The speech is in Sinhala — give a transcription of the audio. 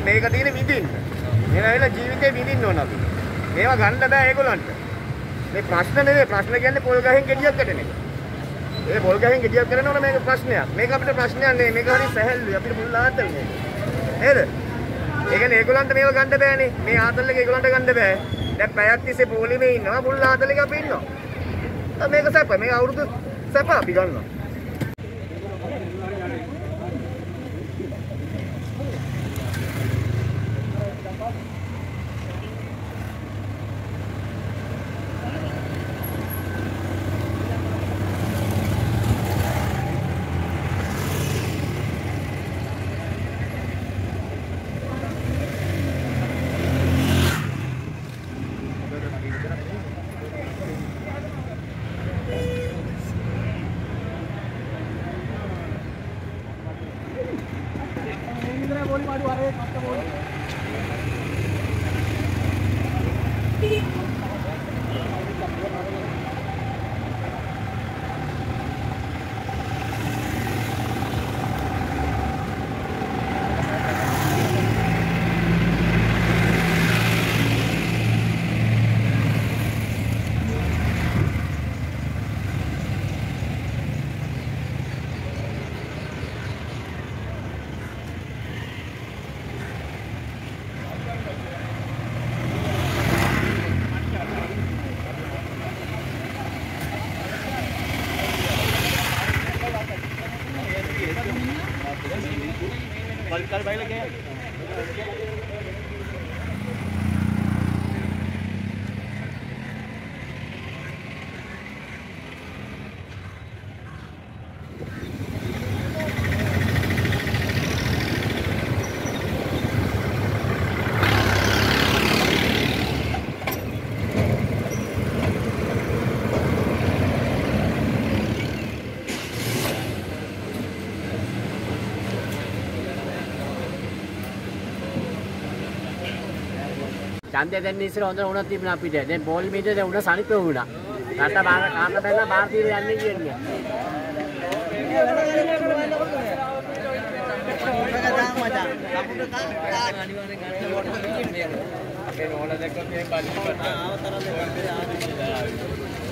මේක තියෙන විඳින්න. මේවා වෙලා ජීවිතේ විඳින්න ඕන අපි. මේවා ගන්න බෑ ඒගොල්ලන්ට. මේ ප්‍රශ්න නෙවෙයි ප්‍රශ්න කියන්නේ පොල් ගහෙන් ගෙඩියක් කටන එක. ඒ පොල් ගහෙන් ගෙඩියක් කරනවනේ මේක ප්‍රශ්නයක්. මේක අපිට ප්‍රශ්නයක් නෙවෙයි. මේක හරි සැහැල්ලුයි. අපිට මුල් ආතල් මේක. නේද? ඒ කියන්නේ ඒගොල්ලන්ට මේව ගන්න බෑනේ. මේ ආතල් එක ඒගොල්ලන්ට ගන්න බෑ. දැන් පැයක් තිස්සේ පොලිමේ ඉන්නවා මුල් ආතල් එක අපි ඉන්නවා. මේක සැප. මේක අවුරුදු සැප අපි ගන්නවා. ඡන්දය දැන් ඉස්සර හොඳ වුණා තිබුණා අපිට. දැන් පොලිමේට දැන් උණ සනිප වුණා. රට බාර කාන්න බැලලා ಭಾರತೀය යන්නේ කියන්නේ. අපේ නෝන දැක්කම මේ බලන්න ආවතරම්